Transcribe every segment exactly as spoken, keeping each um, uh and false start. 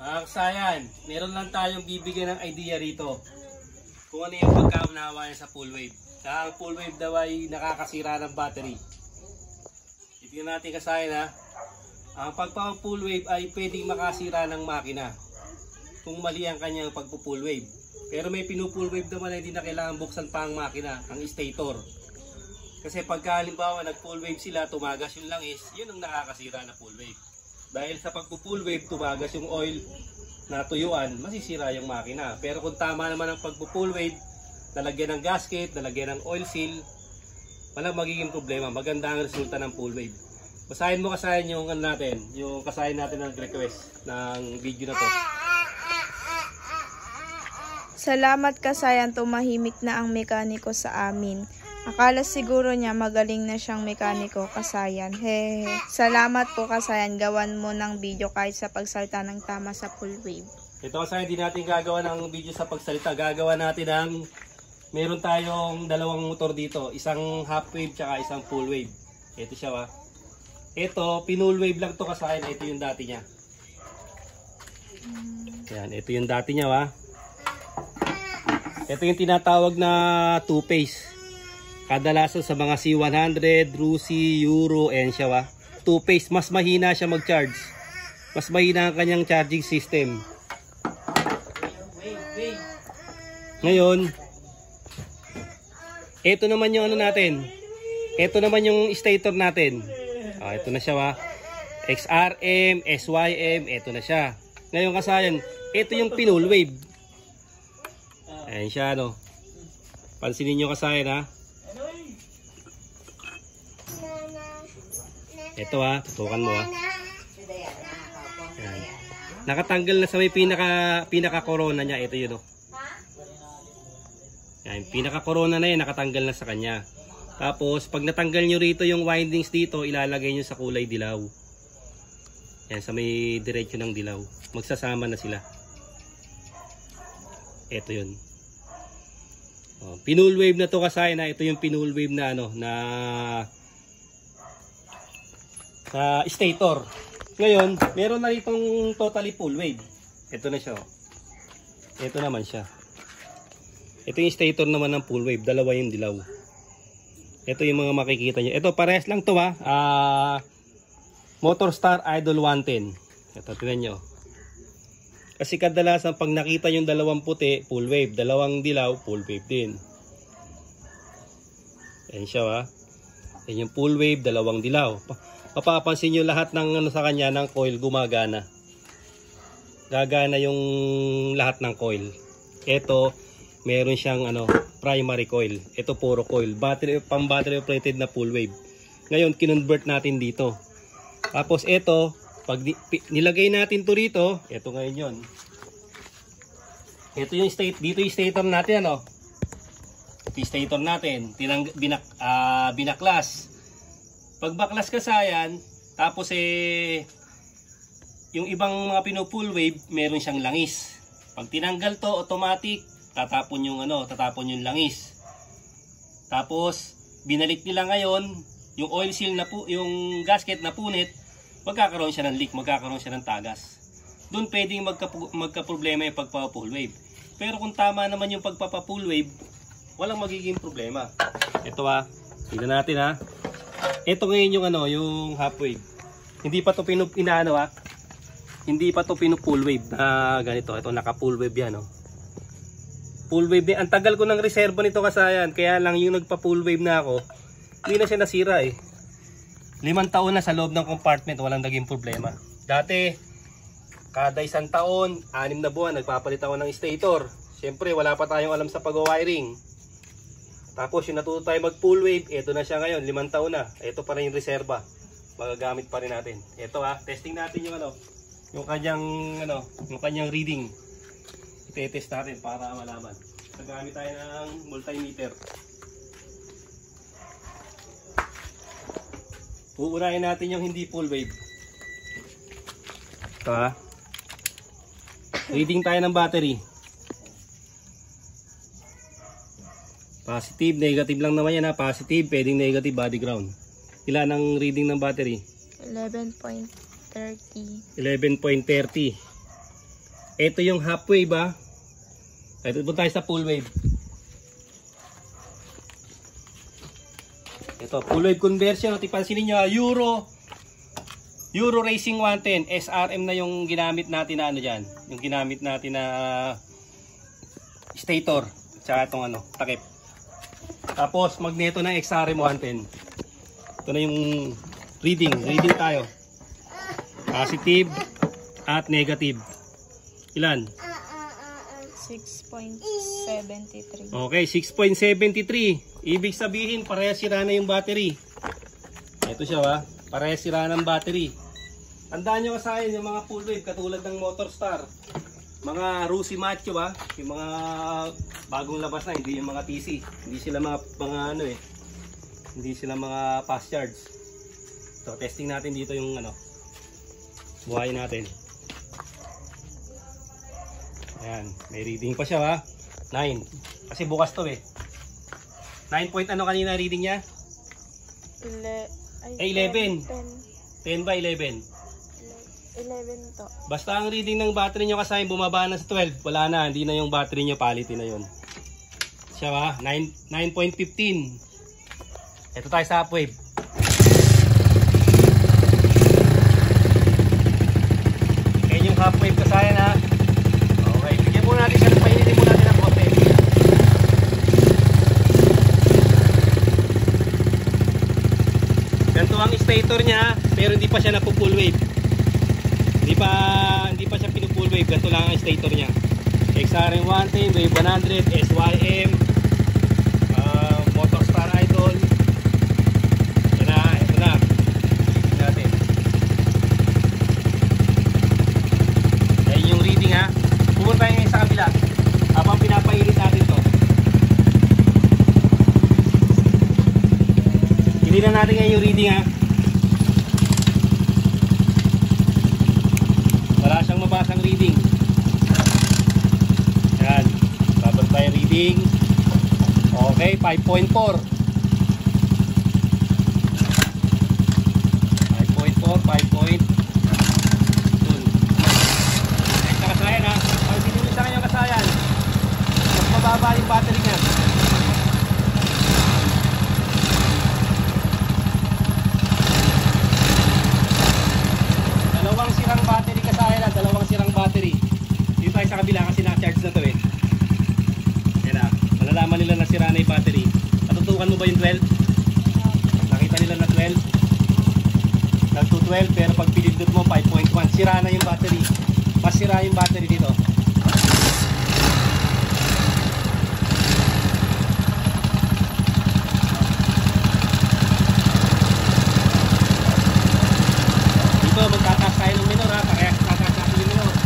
Mga kasayan, meron lang tayong bibigyan ng idea rito kung ano yung pagkaunawa niya sa full wave. Ang full wave daw ay nakakasira ng battery. Tignan natin kasayan ha. Ang pagpa-full wave ay pwedeng makasira ng makina kung mali ang kanyang pagpo-full wave. Pero may pinu-full wave naman na hindi na kailangan buksan pa ang makina, ang stator. Kasi pagka halimbawa nag-full wave sila, tumagas yung langis, yun ang nakakasira na full wave. Dahil sa pagpo-full wave, tumagas yung oil na tuyuan, masisira yung makina. Pero kung tama naman ang pagpo-full wave, nalagyan ng gasket, nalagyan ng oil seal, walang magiging problema. Maganda ang resulta ng full wave. Basahin mo kasayan yung ano natin, yung kasayan natin ng request ng video na to. Salamat kasayan, tumahimik na ang mekaniko sa amin. Akala siguro niya magaling na siyang mekaniko, kasayan. Hehe. Salamat po kasayan, gawan mo ng video kahit sa pagsalita ng tama sa full wave. Ito kasayan, hindi natin gagawa ng video sa pagsalita. Gagawa natin ng, meron tayong dalawang motor dito. Isang half wave tsaka isang full wave. Ito siya wa. Ito, pinull wave lang to kasayan. Ito yung dati niya. Yan, ito yung dati niya wa. Ito yung tinatawag na two-phase. Kadalasan sa mga C one hundred, Rusi, Euro, Encia wa. Two-phase, mas mahina siya mag-charge. Mas mahina ang kanyang charging system. Ngayon, ito naman yung ano natin. Ito naman yung stator natin. Ah, ito na siya wa. X R M, S Y M, ito na siya. Ngayon kasayan, ito yung pinull wave. Ayan siya no. Pansinin nyo kasayan ha. Ito ha, tutukan mo ha. Ayan. Nakatanggal na sa may pinaka pinaka corona niya, ito yun oh. Ayan, pinaka corona na yan, nakatanggal na sa kanya. Tapos pag natanggal nyo rito yung windings dito, ilalagay nyo sa kulay dilaw. Ayan, sa may diretso ng dilaw. Magsasama na sila. Ito yun. Oh, pinull wave na to kasayan na, ito yung pinull wave na ano, na sa stator. Ngayon, meron na itong totally full wave. Ito na siya. Ito naman siya. Ito yung stator naman ng full wave. Dalawa yung dilaw. Ito yung mga makikita nyo. Ito, parehas lang to ha. Uh, Motorstar Idol one ten. Ito, tinan nyo. Kasi kadalasan pag nakita yung dalawang puti, full wave. Dalawang dilaw, full wave din. Ayan siya ha. Ayan yung full wave, dalawang dilaw. Mapapansin nyo lahat ng ano sa kanya ng coil gumagana. Gagana yung lahat ng coil. Ito, meron siyang ano, primary coil. Ito puro coil. Battery, pang battery operated na full wave. Ngayon, kinonvert natin dito. Tapos ito, pag nilagay natin to rito, ito ngayon yun. Ito yung state, dito yung stator natin ano. Ito yung stator natin. Tinang, binak, uh, binaklas. Pag baklas kasayan, tapos eh, yung ibang mga pinu-full wave, meron siyang langis. Pag tinanggal to, automatic, tatapon yung ano, tatapon yung langis. Tapos, binalik nila ngayon, yung oil seal na po, yung gasket na punit, magkakaroon siya ng leak, magkakaroon siya ng tagas. Doon pwedeng magka, magka-problema yung pagpapa-full wave. Pero kung tama naman yung pagpapa-full wave, walang magiging problema. Ito ha, tignan natin ha. Ito ngayon yung ano, yung half wave. Hindi pa to pinu inaano ha. Hindi pa to pinu full wave na ganito. Ito naka full wave yan oh. Full wave din. Ang tagal ko ng reserva nito kasayan. Kaya lang yung nagpa full wave na ako, hindi na siya nasira eh. Limang taon na sa loob ng compartment, walang naging problema. Dati, kada isang taon, anim na buwan, nagpapalit ako ng stator. Siyempre, wala pa tayong alam sa pag-wiring. Tapos yung natuto tayo mag full wave, ito na siya ngayon, limang taon na. Ito pa rin yung reserva. Magagamit pa rin natin. Ito ha, testing natin yung ano, yung kanyang ano, yung kanyang reading. I-test natin para malaman. Gagamit tayo ng multimeter. Uunahin natin yung hindi full wave. Ito ha. Reading tayo ng battery. Positive, negative lang naman yan ha. Positive, pwedeng negative, body ground. Ilan ang reading ng battery? eleven point thirty. eleven point thirty. Ito yung half wave ha. Ito po tayo sa full wave. Ito, full wave conversion. Tipansinin nyo, Euro Euro Racing one ten. S R M na yung ginamit natin na ano dyan. Yung ginamit natin na uh, stator. Tsaka itong ano, takip. Tapos magneto ng X R M one ten. Ito na yung reading. Reading tayo. Positive at negative. Ilan? six point seven three. Okay, six point seven three. Ibig sabihin, parehas sira na yung battery. Ito siya ha. Parehas sira ng battery. Tandaan nyo kasayan yung mga full wave katulad ng Motorstar. Mga Rusi Macho ba? Yung mga bagong labas na, hindi yung mga T C. Hindi sila mga, mga ano eh. Hindi sila mga fast charge. So, testing natin dito yung ano. Buhayin natin. Ayan, may reading pa siya ha. nine. Kasi bukas to eh. nine point ano kanina reading niya? Ele Eh, eleven. ten ba eleven? eleven to. Basta ang reading ng battery nyo kasi bumaba na sa twelve. Wala na, hindi na yung battery nyo, quality na yun. Siya ba? nine point one five. Ito tayo sa upwave. Ayan yung half-wave kasayan ha. Okay, bigyan muna natin siya. Painitin muna natin ang konti. Ganito ang stator niya, pero hindi pa siya napu-full wave. Hindi pa hindi pa siya pinu-full wave, ganito lang ang stator niya. X R M one ten, Wave one hundred, S Y M, uh, Motorstar Idol. Ito na, ito na. Ito natin. Ayan yung reading ha. Pumunta tayo ngayon sa kabila. Habang pinapainit natin to. Hindi na natin ngayon yung reading ha. Wala siyang mabasang reading. Yan. Babad tayo reading. Okay, five point four. five point four, five point. Dun. Ay, sa kasayan ha. Pag sinulit sa kanyang kasayan, mas mababa yung battery niya. Dalawang sirang battery kasayan na, dalawang sirang battery. Dito tayo sa kabila kasi na-charge na to eh. Yan na, malalaman nila na sira na yung battery. Natutukan mo ba yung twelve? Nakita nila na twelve? Nag to twelve pero pag pinindot mo five point one, sira na yung battery. Mas sira yung battery dito. Dito magtataas tayo ng minor ha, parehas tataas natin yung minor.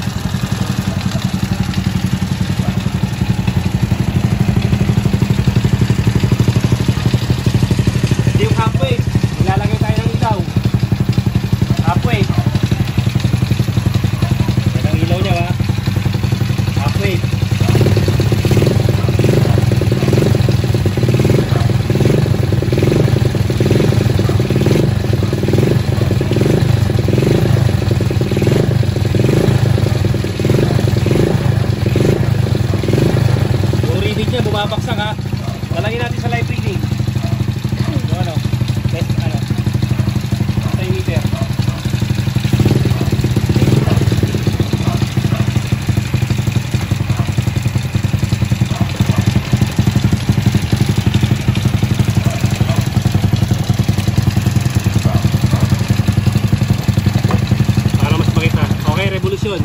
Hindi yung halfway, nilalagay tayo ng ilaw. Halfway. Yan ang ilaw niya ha. Halfway. Yung reading niya bumabaksak ha. Lalagyan natin sa live reading. Yung ano, test ano, tayo meter. Para mas makita. Okay, revolution.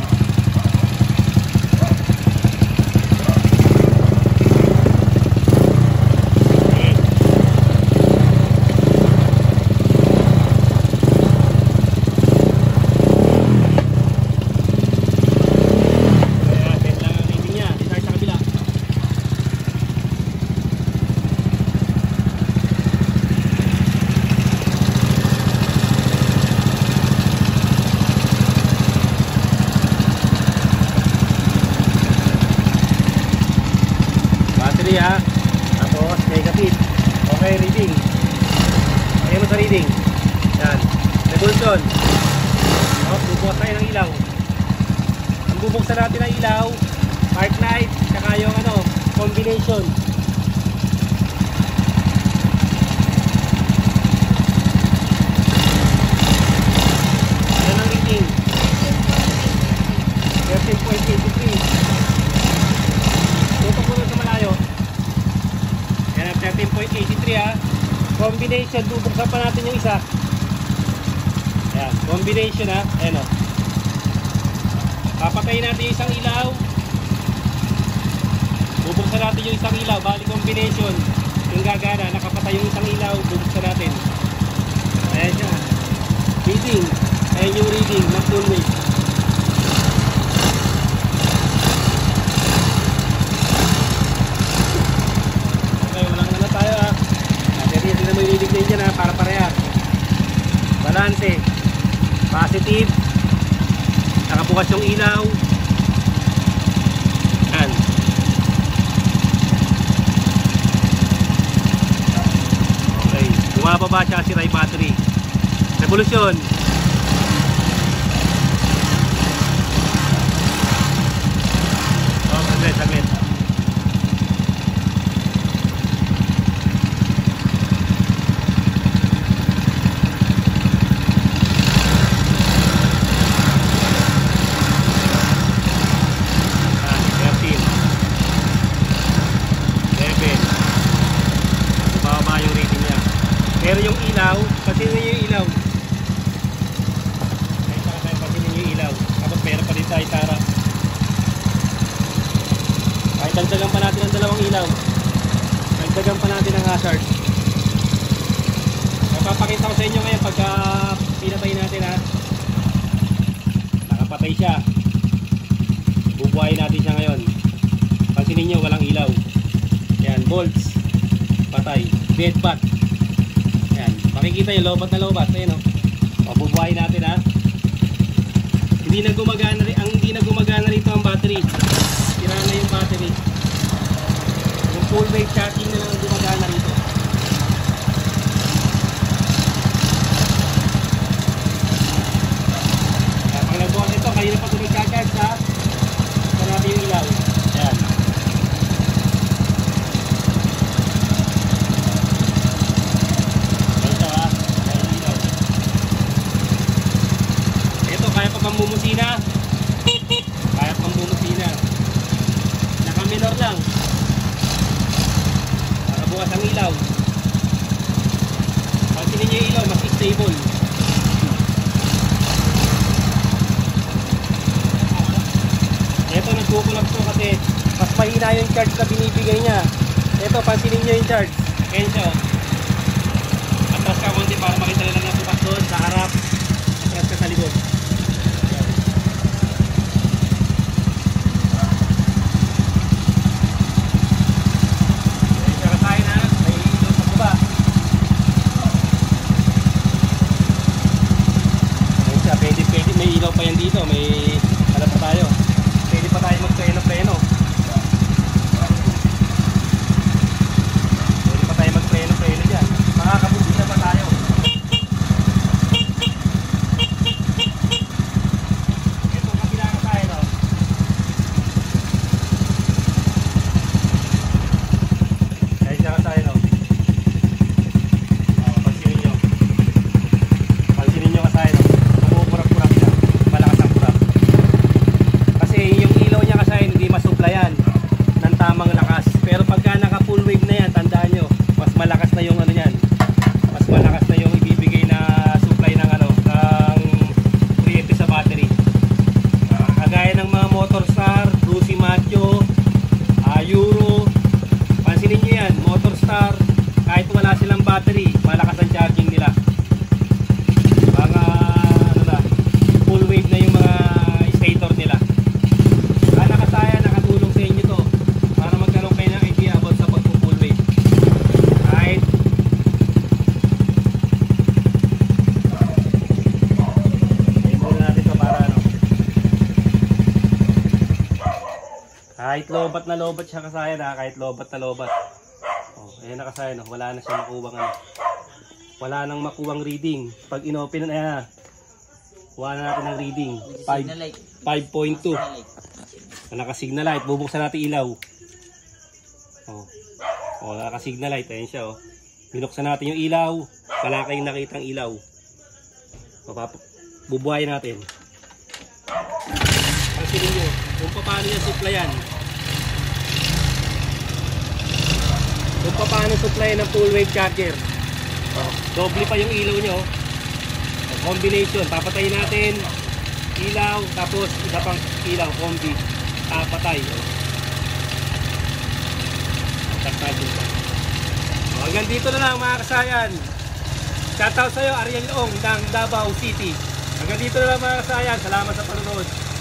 Okay. Kaya, test lang ang reading niya. Dito tayo sa kabila. Battery ha. Tapos negative. Okay, reading. Ayan mo sa reading. Yan. Revolution. Tapos bubukas tayo ng ilaw. Ang bubuksan natin ang ilaw, arc light, saka yung ano, combination. Yan ang reading. thirteen point eight three. Tutok mo sa malayo. Yan ang thirteen point eight three ha. Combination, bubuksan pa natin yung isa. Ayan, combination ha. Ayan o. Papatayin natin yung isang ilaw. Bubuksan natin yung isang ilaw. Bali combination. Yung gagana, nakapatay yung isang ilaw. Bubuksan natin. Ayan siya. Reading. Ayan yung reading ng full wave. Okay, walang ano tayo ha. Natin na mo yung reading din dyan ha. Para parehas. Balante. Positive. Nakabukas yung ilaw. Yan. Okay. Bumababa siya si Rai battery. Revolution. Oh, saglit, saglit. Pero yung ilaw, pansinin nyo yung ilaw. Ay, saka tayo pansinin nyo yung ilaw. Tapos meron pa rin tayo tara. Kahit dagdagan pa natin ang dalawang ilaw. Dagdagan pa natin ang hazard. Napapakita ko sa inyo ngayon pagka pinatay natin ha. Nakapatay siya. Bubuhayin natin siya ngayon. Pansinin nyo, walang ilaw. Yan, bolts. Patay. Dead bat. Makikita yung lobat na lobat. Ayan o. O, bubuhayin natin ha. Hindi na gumagana rin. Ang hindi na gumagana rito ang battery. Sira na yung battery. Yung full wave charging na lang ang gumagana rito. Kaya pag nagbukas ito, kanina pa ito nagka-charge ha. Ito natin yung ilaw. Ayan. Kaya pa bang bumusina? Kaya pa bang bumusina? Naka-minor lang. Nakabukas ang ilaw. Pansinin nyo yung ilaw, mas stable. Ito, nagkukulap to kasi mas mahina yung charge na binibigay niya. Ito, pansinin nyo yung charge. Ayan siya. Atras ka konti para makita nila na bukas doon sa harap. Atras ka sa likod. May ilaw pa yan dito, may ano pa tayo. Pwede pa tayo magpreno-preno. Pwede pa tayo magpreno-preno dyan. Makakabubisa pa tayo. Ito, kabila ka tayo, no? Kahit siya ka tayo, no? Oh, pansinin nyo. Pansinin nyo ka tayo, no? Masuplayan ng tamang lakas. Pero pagka naka full wave na yan, tandaan nyo, mas malakas na yung ano yan. Mas malakas na yung ibibigay na supply ng ano, ng kuryente sa battery. Uh, kagaya ng mga Motor Star, Rusi Macho, uh, Euro. Pansinin nyo yan, Motor Star, kahit wala silang battery, malakas ang charging nila. Mga ano na, full wave na yung mga stator nila. Kahit lobat na lobat siya kasayan ha, kahit lobat na lobat. Oh, ayan na kasayan, oh. Wala na siya makuwang ano. Wala nang makuwang reading. Pag inopen na yan, wala na natin ang reading. five five point two. Naka-signal light. Bubuksan natin ilaw. Oh. Oh, naka-signal light. Ayan siya, oh. Binuksan natin yung ilaw. Wala kayong nakitang ilaw. Papap bubuhayin natin. Kasi ninyo, kung paano yung supplyan. Kung paano supplyan ng full wave charger. Oh, doble pa yung ilaw nyo. Oh, combination. Papatayin natin. Ilaw, tapos iba pang ilaw, combi. Papatay. Oh. Oh, hanggang dito na lang mga kasayan. Shoutout sa'yo, Ariel Ong ng Davao City. Hanggang dito na lang mga kasayan. Salamat sa panonood.